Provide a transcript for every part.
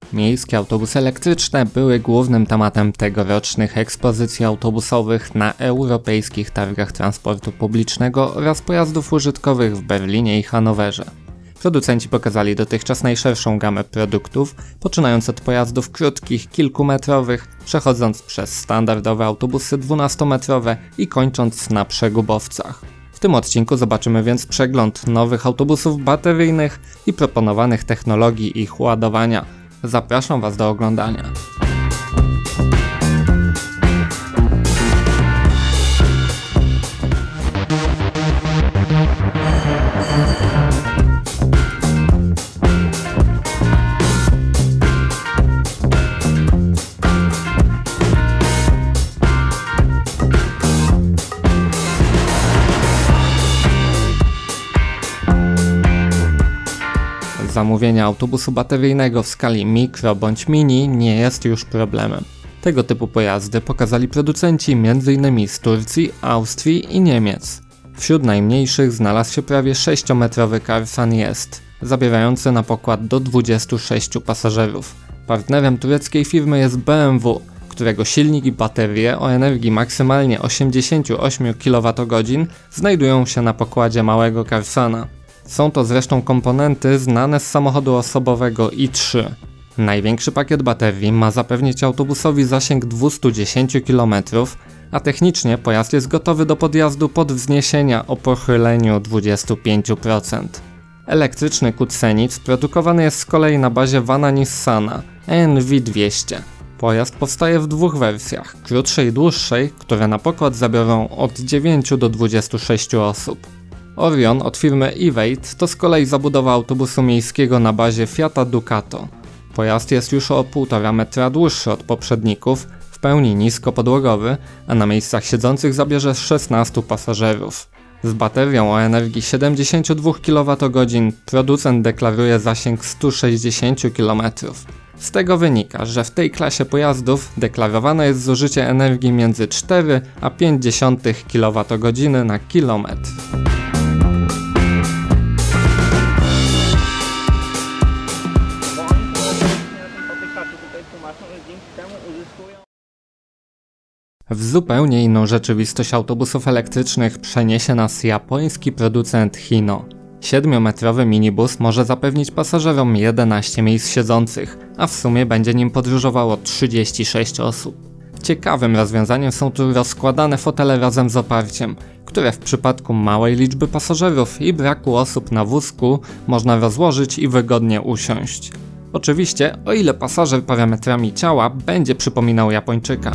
Miejskie autobusy elektryczne były głównym tematem tegorocznych ekspozycji autobusowych na europejskich targach transportu publicznego oraz pojazdów użytkowych w Berlinie i Hanowerze. Producenci pokazali dotychczas najszerszą gamę produktów, poczynając od pojazdów krótkich, kilkumetrowych, przechodząc przez standardowe autobusy 12-metrowe i kończąc na przegubowcach. W tym odcinku zobaczymy więc przegląd nowych autobusów bateryjnych i proponowanych technologii ich ładowania. Zapraszam Was do oglądania. Zamówienie autobusu bateryjnego w skali mikro bądź mini nie jest już problemem. Tego typu pojazdy pokazali producenci m.in. z Turcji, Austrii i Niemiec. Wśród najmniejszych znalazł się prawie 6-metrowy Karsan Jest, zabierający na pokład do 26 pasażerów. Partnerem tureckiej firmy jest BMW, którego silnik i baterie o energii maksymalnie 88 kWh znajdują się na pokładzie małego Karsana. Są to zresztą komponenty znane z samochodu osobowego i3. Największy pakiet baterii ma zapewnić autobusowi zasięg 210 km, a technicznie pojazd jest gotowy do podjazdu pod wzniesienia o pochyleniu 25%. Elektryczny Kucenic produkowany jest z kolei na bazie vana Nissana NV200. Pojazd powstaje w dwóch wersjach, krótszej i dłuższej, które na pokład zabiorą od 9 do 26 osób. Orion od firmy Evate to z kolei zabudowa autobusu miejskiego na bazie Fiata Ducato. Pojazd jest już o 1,5 metra dłuższy od poprzedników, w pełni niskopodłogowy, a na miejscach siedzących zabierze 16 pasażerów. Z baterią o energii 72 kWh producent deklaruje zasięg 160 km. Z tego wynika, że w tej klasie pojazdów deklarowane jest zużycie energii między 4 a 0,5 kWh na kilometr. W zupełnie inną rzeczywistość autobusów elektrycznych przeniesie nas japoński producent Hino. 7-metrowy minibus może zapewnić pasażerom 11 miejsc siedzących, a w sumie będzie nim podróżowało 36 osób. Ciekawym rozwiązaniem są tu rozkładane fotele razem z oparciem, które w przypadku małej liczby pasażerów i braku osób na wózku można rozłożyć i wygodnie usiąść. Oczywiście, o ile pasażer parametrami ciała będzie przypominał Japończyka.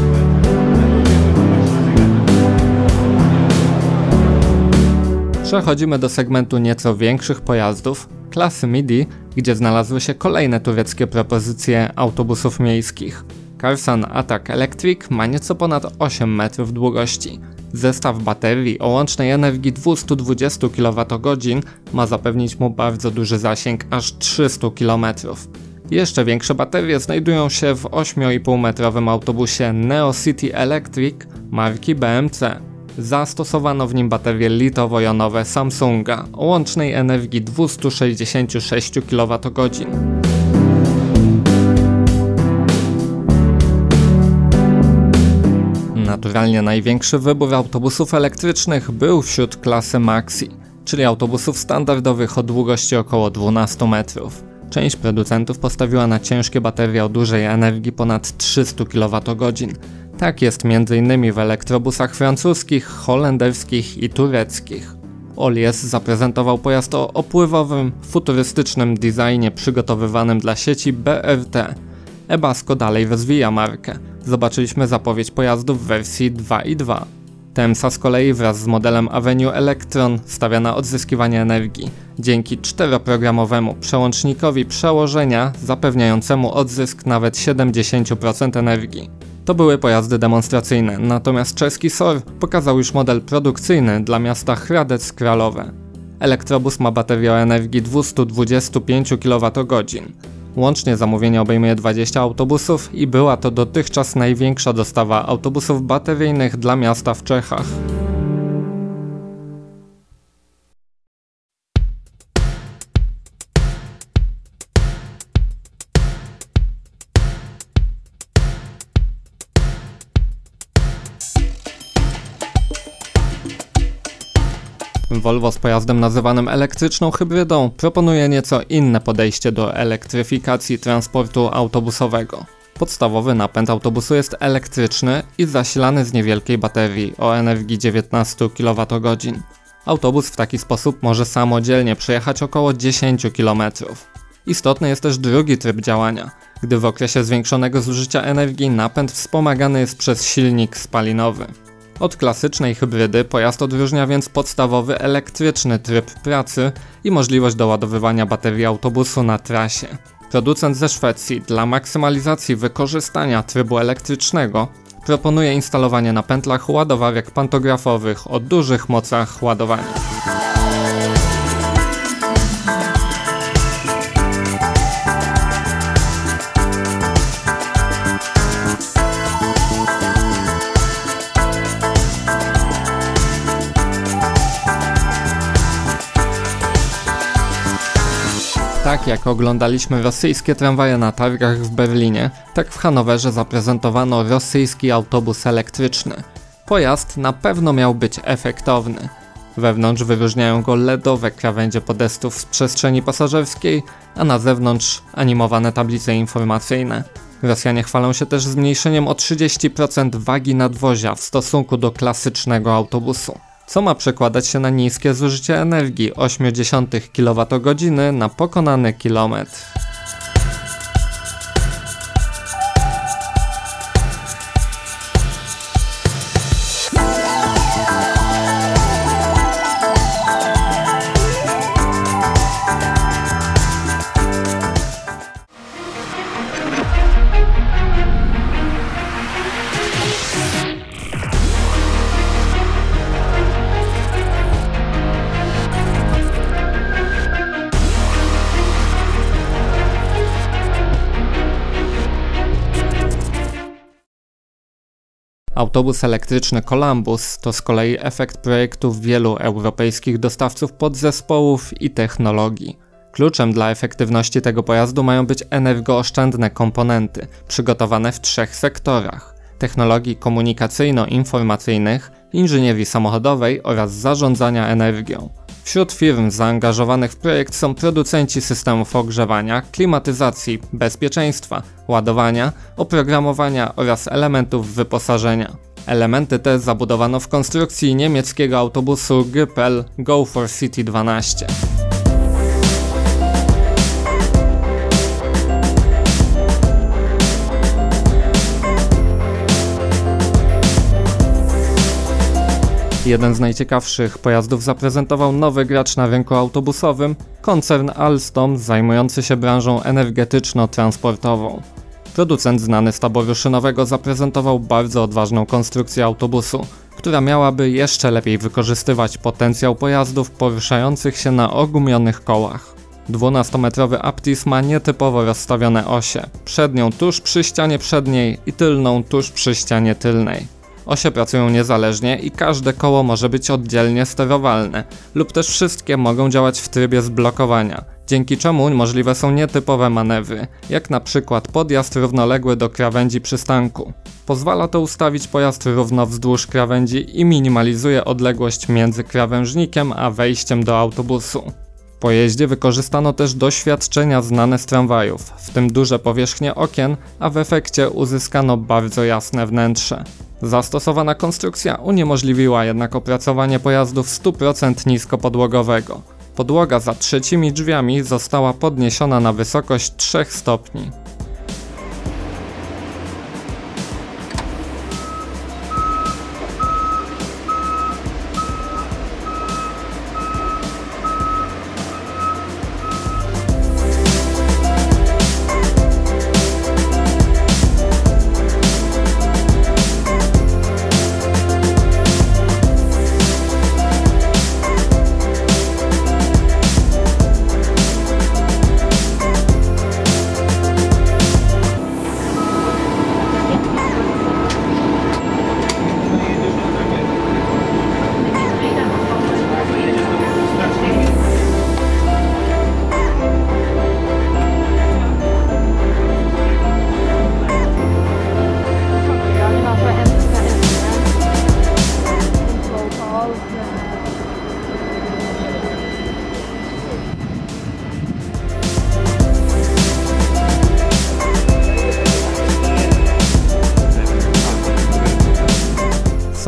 Przechodzimy do segmentu nieco większych pojazdów, klasy MIDI, gdzie znalazły się kolejne tureckie propozycje autobusów miejskich. Karsan Atak Electric ma nieco ponad 8 metrów długości. Zestaw baterii o łącznej energii 220 kWh ma zapewnić mu bardzo duży zasięg, aż 300 km. Jeszcze większe baterie znajdują się w 8,5 metrowym autobusie Neo City Electric marki BMC. Zastosowano w nim baterie litowo-jonowe Samsunga o łącznej energii 266 kWh. Naturalnie największy wybór autobusów elektrycznych był wśród klasy Maxi, czyli autobusów standardowych o długości około 12 metrów. Część producentów postawiła na ciężkie baterie o dużej energii ponad 300 kWh. Tak jest m.in. w elektrobusach francuskich, holenderskich i tureckich. Olies zaprezentował pojazd o opływowym, futurystycznym designie przygotowywanym dla sieci BRT. Ebasco dalej rozwija markę. Zobaczyliśmy zapowiedź pojazdu w wersji 2.2. Temsa z kolei wraz z modelem Avenue Electron stawia na odzyskiwanie energii dzięki 4-programowemu przełącznikowi przełożenia zapewniającemu odzysk nawet 70% energii. To były pojazdy demonstracyjne, natomiast czeski SOR pokazał już model produkcyjny dla miasta Hradec Králové. Elektrobus ma baterię o energii 225 kWh. Łącznie zamówienie obejmuje 20 autobusów i była to dotychczas największa dostawa autobusów bateryjnych dla miasta w Czechach. Volvo z pojazdem nazywanym elektryczną hybrydą proponuje nieco inne podejście do elektryfikacji transportu autobusowego. Podstawowy napęd autobusu jest elektryczny i zasilany z niewielkiej baterii o energii 19 kWh. Autobus w taki sposób może samodzielnie przejechać około 10 km. Istotny jest też drugi tryb działania, gdy w okresie zwiększonego zużycia energii napęd wspomagany jest przez silnik spalinowy. Od klasycznej hybrydy pojazd odróżnia więc podstawowy elektryczny tryb pracy i możliwość doładowywania baterii autobusu na trasie. Producent ze Szwecji dla maksymalizacji wykorzystania trybu elektrycznego proponuje instalowanie na pętlach ładowarek pantografowych o dużych mocach ładowania. Tak jak oglądaliśmy rosyjskie tramwaje na targach w Berlinie, tak w Hanowerze zaprezentowano rosyjski autobus elektryczny. Pojazd na pewno miał być efektowny. Wewnątrz wyróżniają go LEDowe krawędzie podestów z przestrzeni pasażerskiej, a na zewnątrz animowane tablice informacyjne. Rosjanie chwalą się też zmniejszeniem o 30% wagi nadwozia w stosunku do klasycznego autobusu, co ma przekładać się na niskie zużycie energii 0,8 kWh na pokonany kilometr. Autobus elektryczny Columbus to z kolei efekt projektów wielu europejskich dostawców podzespołów i technologii. Kluczem dla efektywności tego pojazdu mają być energooszczędne komponenty, przygotowane w 3 sektorach: technologii komunikacyjno-informacyjnych, inżynierii samochodowej oraz zarządzania energią. Wśród firm zaangażowanych w projekt są producenci systemów ogrzewania, klimatyzacji, bezpieczeństwa, ładowania, oprogramowania oraz elementów wyposażenia. Elementy te zabudowano w konstrukcji niemieckiego autobusu GPL Go for City 12. Jeden z najciekawszych pojazdów zaprezentował nowy gracz na rynku autobusowym, koncern Alstom zajmujący się branżą energetyczno-transportową. Producent znany z taboru szynowego zaprezentował bardzo odważną konstrukcję autobusu, która miałaby jeszcze lepiej wykorzystywać potencjał pojazdów poruszających się na ogumionych kołach. 12-metrowy Aptis ma nietypowo rozstawione osie, przednią tuż przy ścianie przedniej i tylną tuż przy ścianie tylnej. Osie pracują niezależnie i każde koło może być oddzielnie sterowalne, lub też wszystkie mogą działać w trybie zblokowania, dzięki czemu możliwe są nietypowe manewry, jak na przykład podjazd równoległy do krawędzi przystanku. Pozwala to ustawić pojazd równo wzdłuż krawędzi i minimalizuje odległość między krawężnikiem a wejściem do autobusu. W pojeździe wykorzystano też doświadczenia znane z tramwajów, w tym duże powierzchnie okien, a w efekcie uzyskano bardzo jasne wnętrze. Zastosowana konstrukcja uniemożliwiła jednak opracowanie pojazdu w 100% niskopodłogowego. Podłoga za trzecimi drzwiami została podniesiona na wysokość 3 stopni.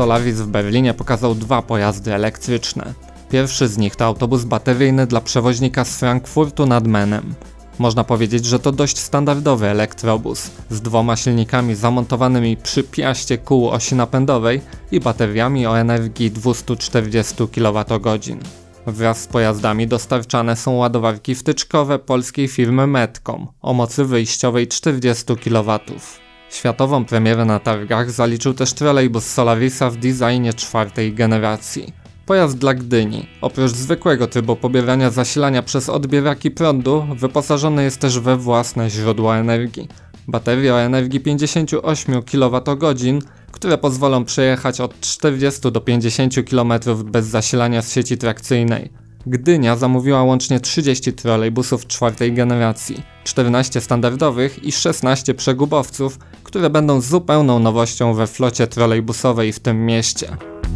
Solaris w Berlinie pokazał 2 pojazdy elektryczne. Pierwszy z nich to autobus bateryjny dla przewoźnika z Frankfurtu nad Menem. Można powiedzieć, że to dość standardowy elektrobus z 2 silnikami zamontowanymi przy piaście kół osi napędowej i bateriami o energii 240 kWh. Wraz z pojazdami dostarczane są ładowarki wtyczkowe polskiej firmy Metcom o mocy wyjściowej 40 kW. Światową premierę na targach zaliczył też trolejbus Solarisa w designie 4. generacji. Pojazd dla Gdyni, oprócz zwykłego trybu pobierania zasilania przez odbieraki prądu, wyposażony jest też we własne źródła energii. Baterie o energii 58 kWh, które pozwolą przejechać od 40 do 50 km bez zasilania z sieci trakcyjnej. Gdynia zamówiła łącznie 30 trolejbusów 4. generacji, 14 standardowych i 16 przegubowców, które będą zupełną nowością we flocie trolejbusowej w tym mieście.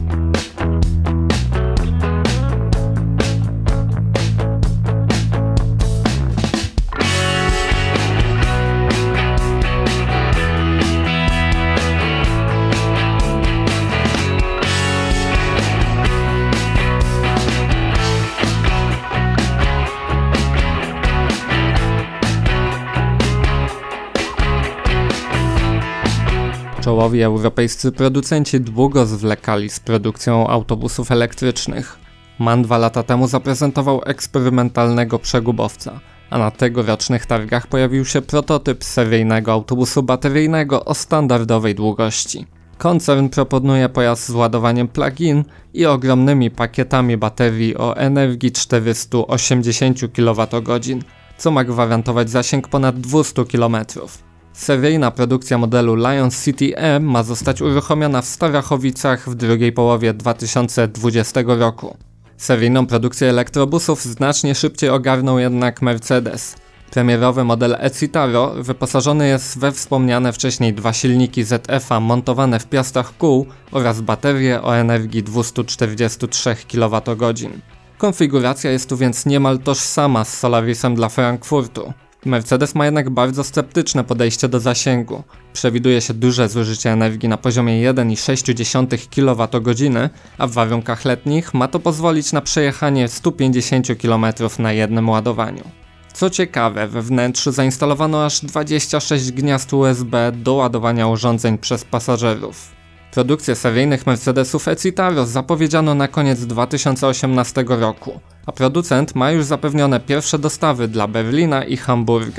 Czołowi europejscy producenci długo zwlekali z produkcją autobusów elektrycznych. MAN 2 lata temu zaprezentował eksperymentalnego przegubowca, a na tegorocznych targach pojawił się prototyp seryjnego autobusu bateryjnego o standardowej długości. Koncern proponuje pojazd z ładowaniem plug-in i ogromnymi pakietami baterii o energii 480 kWh, co ma gwarantować zasięg ponad 200 km. Seryjna produkcja modelu Lions City E ma zostać uruchomiona w Starachowicach w drugiej połowie 2020 roku. Seryjną produkcję elektrobusów znacznie szybciej ogarnął jednak Mercedes. Premierowy model e-Citaro wyposażony jest we wspomniane wcześniej 2 silniki ZF-a montowane w piastach kół oraz baterie o energii 243 kWh. Konfiguracja jest tu więc niemal tożsama z Solarisem dla Frankfurtu. Mercedes ma jednak bardzo sceptyczne podejście do zasięgu. Przewiduje się duże zużycie energii na poziomie 1,6 kWh, a w warunkach letnich ma to pozwolić na przejechanie 150 km na jednym ładowaniu. Co ciekawe, we wnętrzu zainstalowano aż 26 gniazd USB do ładowania urządzeń przez pasażerów. Produkcję seryjnych Mercedesów e-Citaro zapowiedziano na koniec 2018 roku, a producent ma już zapewnione pierwsze dostawy dla Berlina i Hamburga.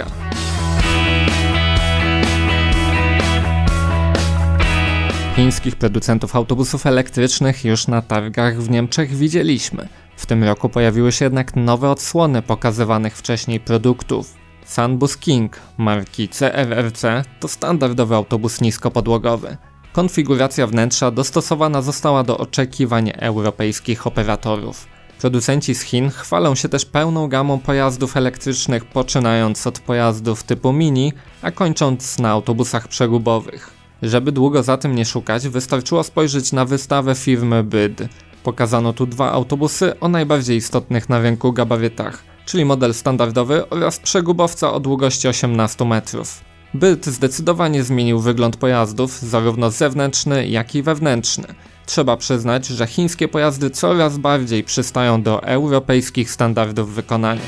Chińskich producentów autobusów elektrycznych już na targach w Niemczech widzieliśmy. W tym roku pojawiły się jednak nowe odsłony pokazywanych wcześniej produktów. Sunbus King marki CRRC to standardowy autobus niskopodłogowy. Konfiguracja wnętrza dostosowana została do oczekiwań europejskich operatorów. Producenci z Chin chwalą się też pełną gamą pojazdów elektrycznych, poczynając od pojazdów typu mini, a kończąc na autobusach przegubowych. Żeby długo za tym nie szukać, wystarczyło spojrzeć na wystawę firmy BYD. Pokazano tu 2 autobusy o najbardziej istotnych na rynku gabarytach, czyli model standardowy oraz przegubowca o długości 18 metrów. BYD zdecydowanie zmienił wygląd pojazdów, zarówno zewnętrzny, jak i wewnętrzny. Trzeba przyznać, że chińskie pojazdy coraz bardziej przystają do europejskich standardów wykonania.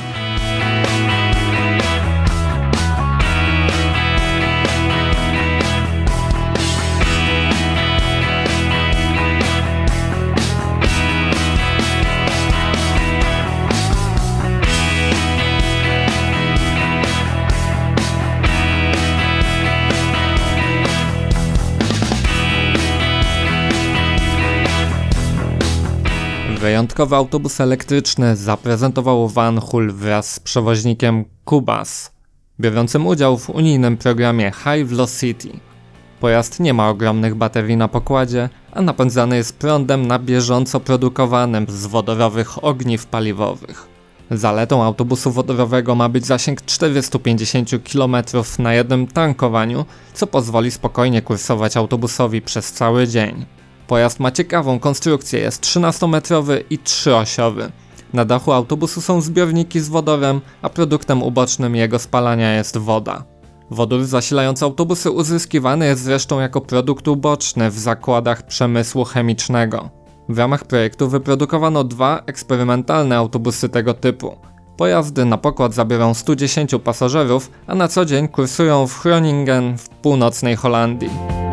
Wyjątkowy autobus elektryczny zaprezentował VanHool wraz z przewoźnikiem Kubas, biorącym udział w unijnym programie High Velocity. Pojazd nie ma ogromnych baterii na pokładzie, a napędzany jest prądem na bieżąco produkowanym z wodorowych ogniw paliwowych. Zaletą autobusu wodorowego ma być zasięg 450 km na jednym tankowaniu, co pozwoli spokojnie kursować autobusowi przez cały dzień. Pojazd ma ciekawą konstrukcję, jest 13-metrowy i 3-osiowy. Na dachu autobusu są zbiorniki z wodorem, a produktem ubocznym jego spalania jest woda. Wodór zasilający autobusy uzyskiwany jest zresztą jako produkt uboczny w zakładach przemysłu chemicznego. W ramach projektu wyprodukowano 2 eksperymentalne autobusy tego typu. Pojazdy na pokład zabiorą 110 pasażerów, a na co dzień kursują w Groningen w północnej Holandii.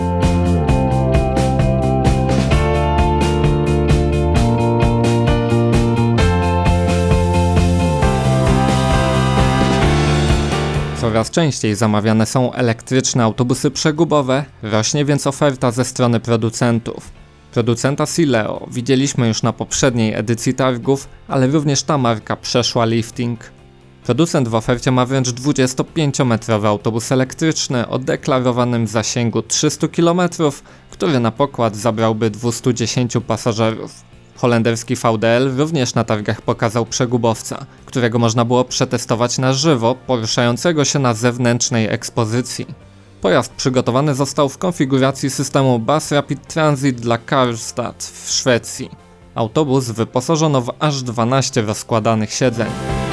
Coraz częściej zamawiane są elektryczne autobusy przegubowe, rośnie więc oferta ze strony producentów. Producenta Sileo widzieliśmy już na poprzedniej edycji targów, ale również ta marka przeszła lifting. Producent w ofercie ma wręcz 25-metrowy autobus elektryczny o deklarowanym zasięgu 300 km, który na pokład zabrałby 210 pasażerów. Holenderski VDL również na targach pokazał przegubowca, którego można było przetestować na żywo, poruszającego się na zewnętrznej ekspozycji. Pojazd przygotowany został w konfiguracji systemu Bus Rapid Transit dla Karlstad w Szwecji. Autobus wyposażono w aż 12 rozkładanych siedzeń.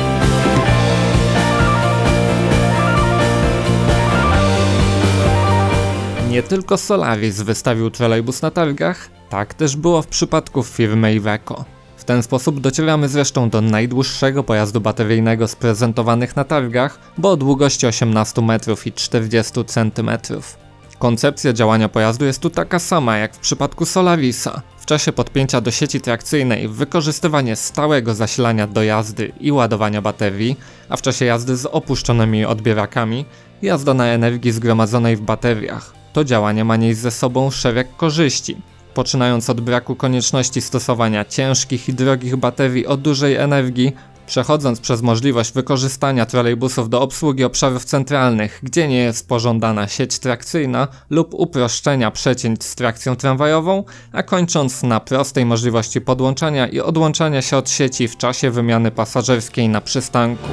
Nie tylko Solaris wystawił trolejbus na targach, tak też było w przypadku firmy Iveco. W ten sposób docieramy zresztą do najdłuższego pojazdu bateryjnego z prezentowanych na targach, bo o długości 18 metrów i 40 cm. Koncepcja działania pojazdu jest tu taka sama jak w przypadku Solarisa. W czasie podpięcia do sieci trakcyjnej wykorzystywanie stałego zasilania do jazdy i ładowania baterii, a w czasie jazdy z opuszczonymi odbierakami, jazda na energii zgromadzonej w bateriach. To działanie ma nieść ze sobą szereg korzyści. Poczynając od braku konieczności stosowania ciężkich i drogich baterii o dużej energii, przechodząc przez możliwość wykorzystania trolejbusów do obsługi obszarów centralnych, gdzie nie jest pożądana sieć trakcyjna lub uproszczenia przecięć z trakcją tramwajową, a kończąc na prostej możliwości podłączania i odłączania się od sieci w czasie wymiany pasażerskiej na przystanku.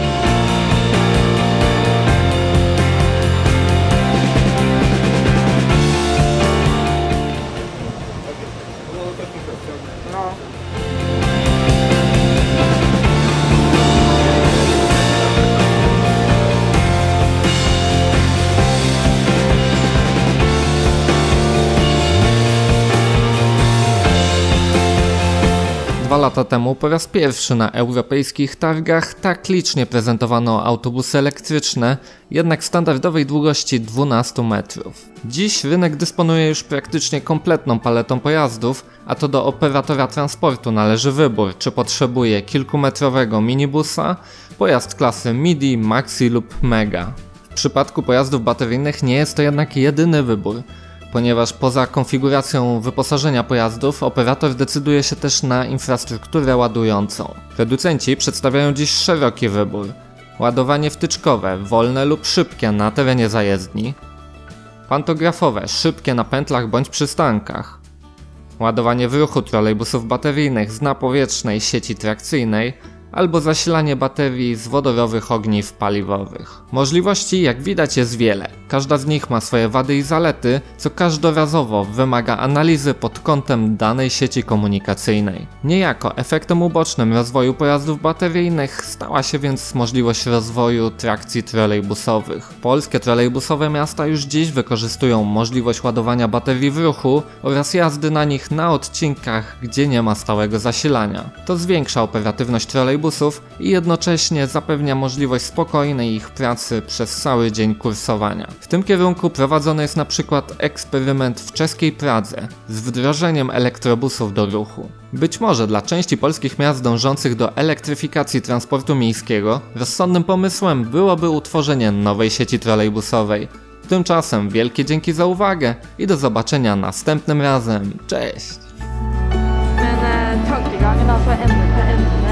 Dwa lata temu po raz pierwszy na europejskich targach tak licznie prezentowano autobusy elektryczne, jednak standardowej długości 12 metrów. Dziś rynek dysponuje już praktycznie kompletną paletą pojazdów, a to do operatora transportu należy wybór, czy potrzebuje kilkumetrowego minibusa, pojazd klasy Midi, Maxi lub Mega. W przypadku pojazdów bateryjnych nie jest to jednak jedyny wybór, ponieważ poza konfiguracją wyposażenia pojazdów, operator decyduje się też na infrastrukturę ładującą. Producenci przedstawiają dziś szeroki wybór. Ładowanie wtyczkowe, wolne lub szybkie na terenie zajezdni. Pantografowe, szybkie na pętlach bądź przystankach. Ładowanie w ruchu trolejbusów bateryjnych z napowietrznej sieci trakcyjnej, albo zasilanie baterii z wodorowych ogniw paliwowych. Możliwości, jak widać, jest wiele. Każda z nich ma swoje wady i zalety, co każdorazowo wymaga analizy pod kątem danej sieci komunikacyjnej. Niejako efektem ubocznym rozwoju pojazdów bateryjnych stała się więc możliwość rozwoju trakcji trolejbusowych. Polskie trolejbusowe miasta już dziś wykorzystują możliwość ładowania baterii w ruchu oraz jazdy na nich na odcinkach, gdzie nie ma stałego zasilania. To zwiększa operatywność trolejbusów i jednocześnie zapewnia możliwość spokojnej ich pracy przez cały dzień kursowania. W tym kierunku prowadzony jest na przykład eksperyment w czeskiej Pradze z wdrożeniem elektrobusów do ruchu. Być może dla części polskich miast dążących do elektryfikacji transportu miejskiego rozsądnym pomysłem byłoby utworzenie nowej sieci trolejbusowej. Tymczasem wielkie dzięki za uwagę i do zobaczenia następnym razem. Cześć!